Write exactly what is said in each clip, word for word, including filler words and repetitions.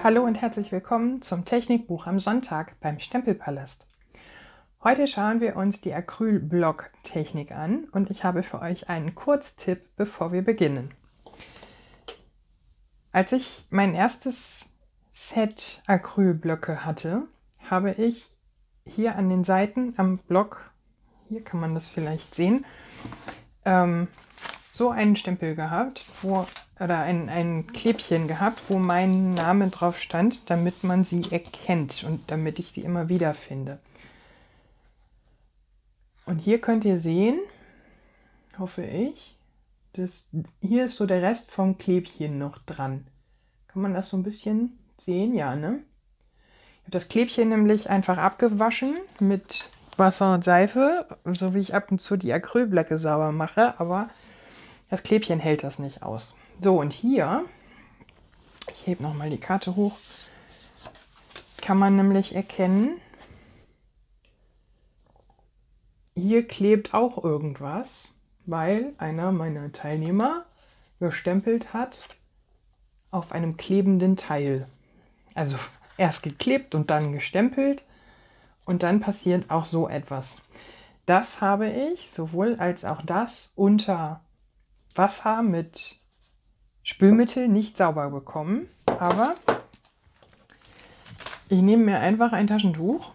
Hallo und herzlich willkommen zum Technikbuch am Sonntag beim Stempelpalast. Heute schauen wir uns die Acrylblock-Technik an und ich habe für euch einen Kurztipp, bevor wir beginnen. Als ich mein erstes Set Acrylblöcke hatte, habe ich hier an den Seiten am Block, hier kann man das vielleicht sehen, ähm, so einen Stempel gehabt, wo, oder ein, ein Klebchen gehabt, wo mein Name drauf stand, damit man sie erkennt und damit ich sie immer wieder finde. Und hier könnt ihr sehen, hoffe ich, dass hier ist so der Rest vom Klebchen noch dran. Kann man das so ein bisschen sehen? Ja, ne? Ich habe das Klebchen nämlich einfach abgewaschen mit Wasser und Seife, so wie ich ab und zu die Acrylblöcke sauber mache, aber das Klebchen hält das nicht aus. So, und hier, ich hebe nochmal die Karte hoch, kann man nämlich erkennen, hier klebt auch irgendwas, weil einer meiner Teilnehmer gestempelt hat auf einem klebenden Teil. Also erst geklebt und dann gestempelt und dann passiert auch so etwas. Das habe ich sowohl als auch das unter Wasser mit Spülmittel nicht sauber bekommen, aber ich nehme mir einfach ein Taschentuch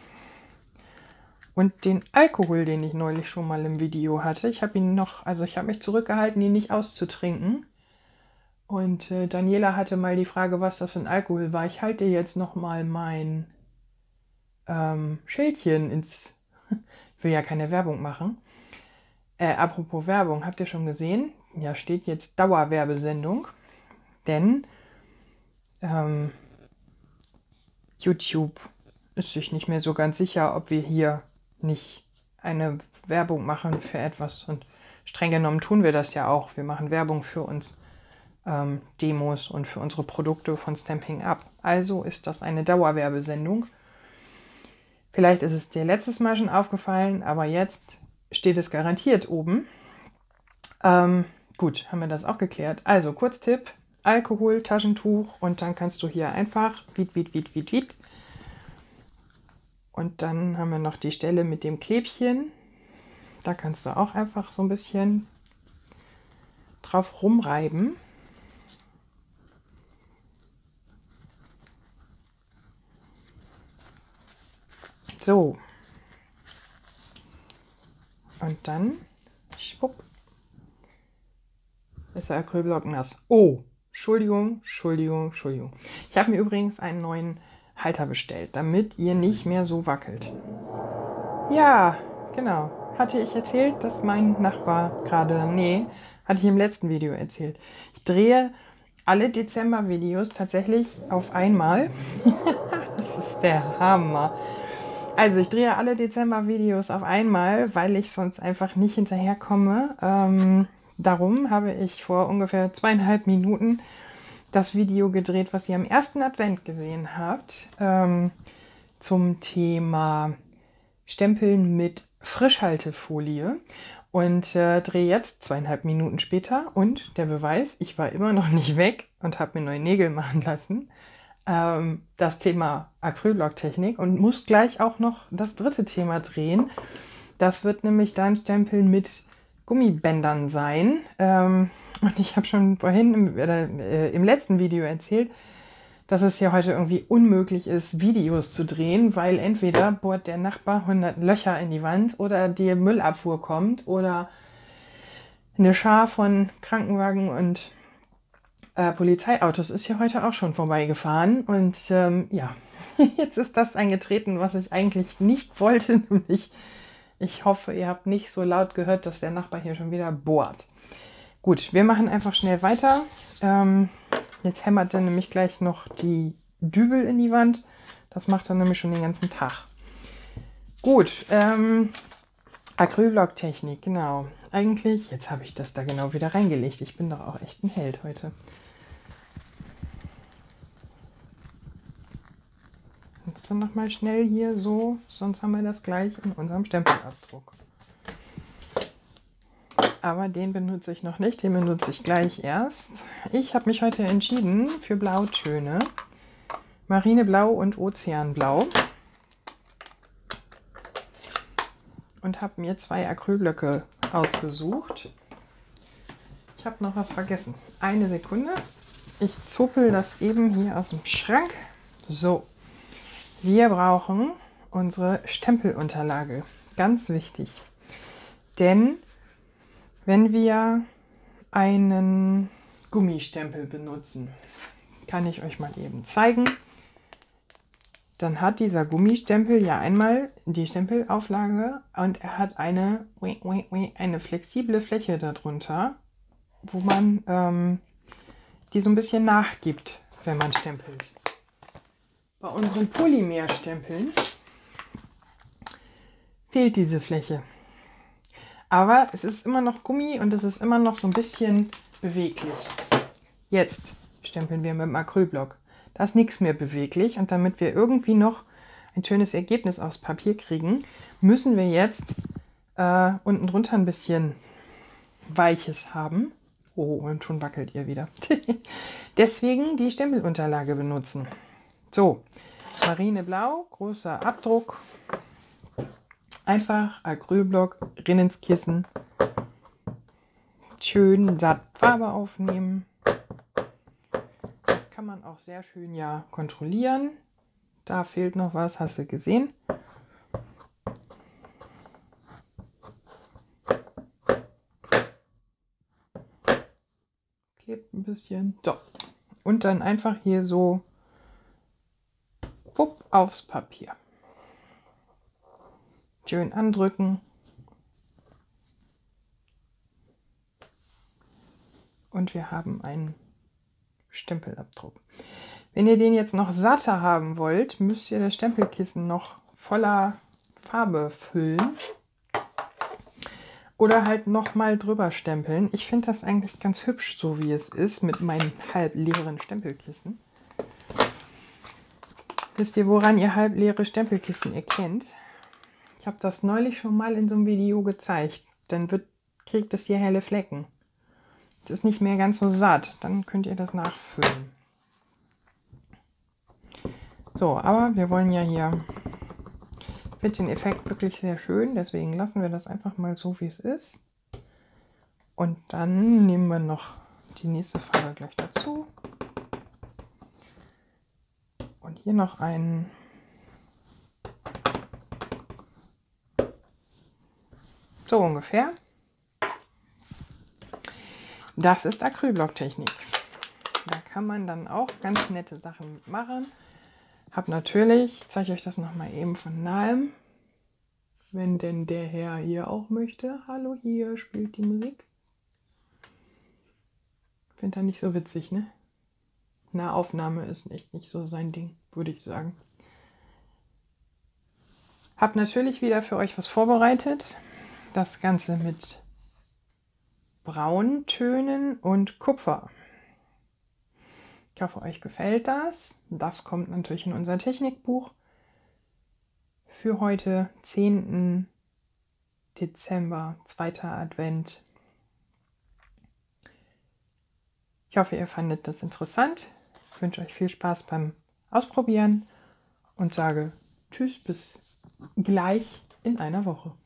und den Alkohol, den ich neulich schon mal im Video hatte, ich habe ihn noch, also ich habe mich zurückgehalten, ihn nicht auszutrinken. Und äh, Daniela hatte mal die Frage, was das für ein Alkohol war. Ich halte jetzt noch mal mein ähm, Schildchen ins, ich will ja keine Werbung machen. Äh, apropos Werbung, habt ihr schon gesehen? Ja, steht jetzt Dauerwerbesendung, denn ähm, YouTube ist sich nicht mehr so ganz sicher, ob wir hier nicht eine Werbung machen für etwas. Und streng genommen tun wir das ja auch. Wir machen Werbung für uns, ähm, Demos und für unsere Produkte von Stampin' Up. Also ist das eine Dauerwerbesendung. Vielleicht ist es dir letztes Mal schon aufgefallen, aber jetzt steht es garantiert oben. Ähm, gut, haben wir das auch geklärt. Also Kurztipp, Alkohol, Taschentuch und dann kannst du hier einfach wied, wied, wied, wied, wied. Und dann haben wir noch die Stelle mit dem Klebchen. Da kannst du auch einfach so ein bisschen drauf rumreiben. So. Und dann, schwupp, ist der Acrylblock nass. Oh, Entschuldigung, Entschuldigung, Entschuldigung. Ich habe mir übrigens einen neuen Halter bestellt, damit ihr nicht mehr so wackelt. Ja, genau. Hatte ich erzählt, dass mein Nachbar gerade, nee, hatte ich im letzten Video erzählt. Ich drehe alle Dezember-Videos tatsächlich auf einmal. Das ist der Hammer. Also ich drehe alle Dezember-Videos auf einmal, weil ich sonst einfach nicht hinterherkomme. Ähm, darum habe ich vor ungefähr zweieinhalb Minuten das Video gedreht, was ihr am ersten Advent gesehen habt, ähm, zum Thema Stempeln mit Frischhaltefolie. Und äh, drehe jetzt zweieinhalb Minuten später und der Beweis, ich war immer noch nicht weg und habe mir neue Nägel machen lassen. Das Thema Acrylblock-Technik und muss gleich auch noch das dritte Thema drehen. Das wird nämlich dann Stempeln mit Gummibändern sein. Ähm, und ich habe schon vorhin im, äh, im letzten Video erzählt, dass es ja heute irgendwie unmöglich ist, Videos zu drehen, weil entweder bohrt der Nachbar hundert Löcher in die Wand oder die Müllabfuhr kommt oder eine Schar von Krankenwagen und Äh, Polizeiautos ist hier heute auch schon vorbeigefahren und ähm, ja, jetzt ist das eingetreten, was ich eigentlich nicht wollte, nämlich ich hoffe, ihr habt nicht so laut gehört, dass der Nachbar hier schon wieder bohrt. Gut, wir machen einfach schnell weiter. Ähm, jetzt hämmert er nämlich gleich noch die Dübel in die Wand. Das macht er nämlich schon den ganzen Tag. Gut, ähm, Acrylblock-Technik, genau. Eigentlich, jetzt habe ich das da genau wieder reingelegt. Ich bin doch auch echt ein Held heute. Jetzt dann nochmal schnell hier so, sonst haben wir das gleich in unserem Stempelabdruck. Aber den benutze ich noch nicht, den benutze ich gleich erst. Ich habe mich heute entschieden für Blautöne. Marineblau und Ozeanblau. Und habe mir zwei Acrylblöcke ausgesucht. Ich habe noch was vergessen. Eine Sekunde. Ich zuppel das eben hier aus dem Schrank. So, wir brauchen unsere Stempelunterlage. Ganz wichtig. Denn wenn wir einen Gummistempel benutzen, kann ich euch mal eben zeigen, dann hat dieser Gummistempel ja einmal die Stempelauflage und er hat eine, eine flexible Fläche darunter, wo man ähm, die so ein bisschen nachgibt, wenn man stempelt. Bei unseren Polymerstempeln fehlt diese Fläche. Aber es ist immer noch Gummi und es ist immer noch so ein bisschen beweglich. Jetzt stempeln wir mit dem Acrylblock. Da ist nichts mehr beweglich und damit wir irgendwie noch ein schönes Ergebnis aufs Papier kriegen, müssen wir jetzt äh, unten drunter ein bisschen Weiches haben. Oh, und schon wackelt ihr wieder. Deswegen die Stempelunterlage benutzen. So, Marineblau, großer Abdruck. Einfach Acrylblock, rein ins Kissen. Schön satt Farbe aufnehmen. Das kann man auch sehr schön ja kontrollieren. Da fehlt noch was, hast du gesehen. Klebt ein bisschen. So. Und dann einfach hier so wupp, aufs Papier. Schön andrücken. Und wir haben einen Stempelabdruck. Wenn ihr den jetzt noch satter haben wollt, müsst ihr das Stempelkissen noch voller Farbe füllen. Oder halt nochmal drüber stempeln. Ich finde das eigentlich ganz hübsch, so wie es ist, mit meinem halb leeren Stempelkissen. Wisst ihr, woran ihr halb leere Stempelkissen erkennt? Ich habe das neulich schon mal in so einem Video gezeigt. Dann wird, kriegt es hier helle Flecken. Es ist nicht mehr ganz so satt. Dann könnt ihr das nachfüllen. So, aber wir wollen ja hier... Ich finde den Effekt wirklich sehr schön. Deswegen lassen wir das einfach mal so, wie es ist. Und dann nehmen wir noch die nächste Farbe gleich dazu. Und hier noch einen... So ungefähr. Das ist Acrylblocktechnik. Da kann man dann auch ganz nette Sachen machen. Hab natürlich, ich zeige euch das nochmal eben von nahem, wenn denn der Herr hier auch möchte. Hallo, hier spielt die Musik. Finde er nicht so witzig, ne? Eine Aufnahme ist echt nicht so sein Ding, würde ich sagen. Hab natürlich wieder für euch was vorbereitet. Das Ganze mit Brauntönen und Kupfer. Ich hoffe, euch gefällt das. Das kommt natürlich in unser Technikbuch für heute, zehnten Dezember, zweiter Advent. Ich hoffe, ihr fandet das interessant. Ich wünsche euch viel Spaß beim Ausprobieren und sage Tschüss, bis gleich in einer Woche.